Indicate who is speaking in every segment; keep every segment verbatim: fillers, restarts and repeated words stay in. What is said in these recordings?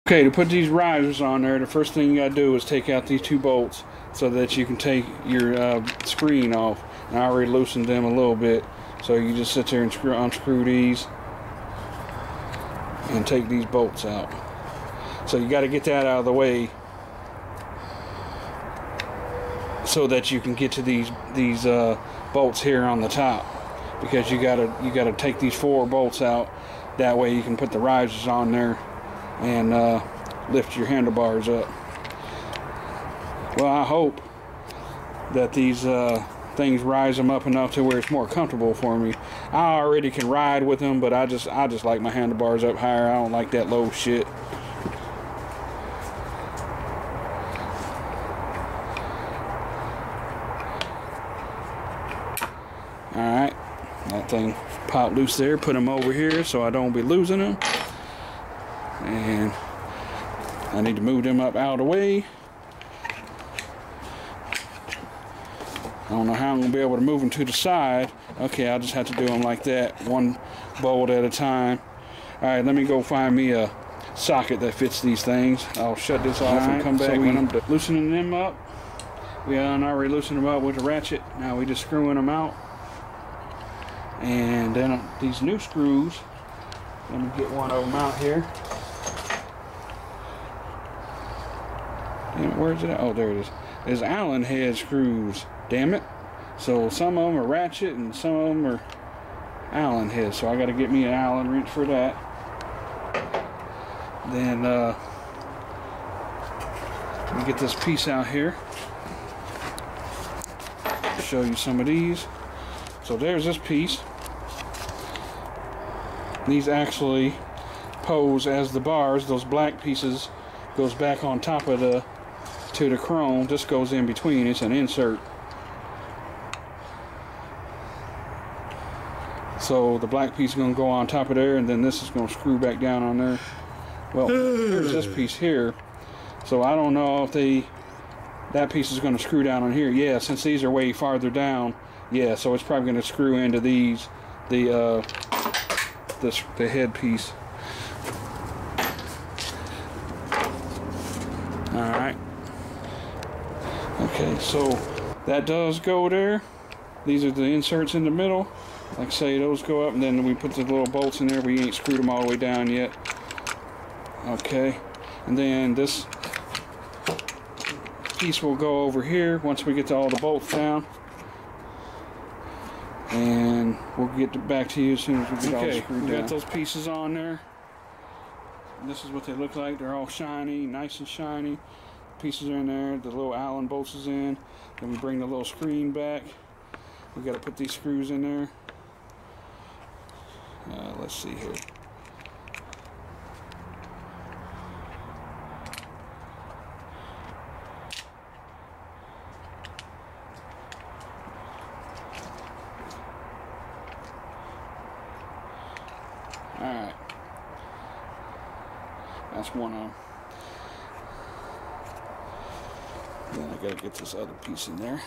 Speaker 1: Okay, to put these risers on there, the first thing you gotta do is take out these two bolts so that you can take your uh, screen off. And I already loosened them a little bit, so you just sit there and screw, unscrew these and take these bolts out. So you got to get that out of the way so that you can get to these these uh, bolts here on the top, because you gotta you gotta take these four bolts out. That way you can put the risers on there and uh, lift your handlebars up. Well, I hope that these uh, things rise them up enough to where it's more comfortable for me. I already can ride with them, but I just I just like my handlebars up higher. I don't like that low shit. Alright, that thing popped loose there. Put them over here so I don't be losing them. And I need to move them up out of the way. I don't know how I'm going to be able to move them to the side. Okay, I'll just have to do them like that, one bolt at a time. Alright, let me go find me a socket that fits these things. I'll shut this off and come back so when I'm loosening them up. We already loosened them up with a ratchet. Now we just screwing them out. And then uh, these new screws, let me get one of them out here. Damn it, where's it at? Oh, there it is. There's Allen head screws, damn it. So some of them are ratchet and some of them are Allen head. So I got to get me an Allen wrench for that. Then uh, let me get this piece out here. Show you some of these. So there's this piece. These actually pose as the bars. Those black pieces goes back on top of the to the chrome. This goes in between. It's an insert. So the black piece is going to go on top of there, and then this is going to screw back down on there. Well, here's this piece here. So I don't know if they that piece is going to screw down on here. Yeah, since these are way farther down. Yeah, so it's probably going to screw into these, the uh, this the head piece. All right. Okay, so that does go there. These are the inserts in the middle. Like I say, those go up, and then we put the little bolts in there. We ain't screwed them all the way down yet. Okay, and then this piece will go over here once we get to all the bolts down. And we'll get back to you as soon as we get okay, all screwed down. We got those pieces on there. This is what they look like. They're all shiny, nice and shiny. Pieces are in there. The little Allen bolts is in. Then we bring the little screen back. We got to put these screws in there. Uh, let's see here. Alright, that's one of them. Then I gotta get this other piece in there.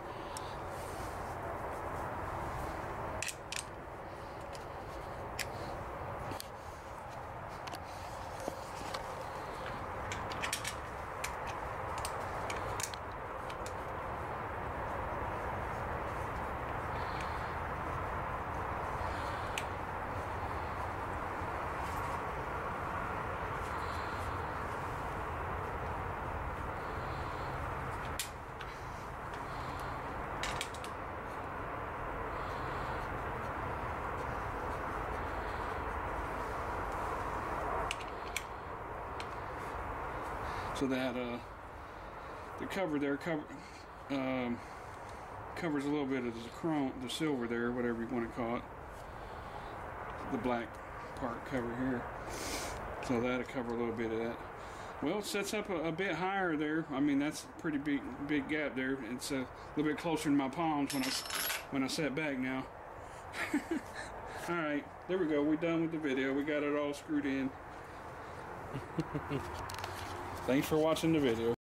Speaker 1: So that uh, the cover there cover um, covers a little bit of the chrome, the silver there, whatever you want to call it. The black part cover here. So that'll cover a little bit of that. Well, it sets up a, a bit higher there. I mean, that's a pretty big big gap there. It's a little bit closer to my palms when I when I sat back now. All right, there we go. We're done with the video. We got it all screwed in. Thanks for watching the video.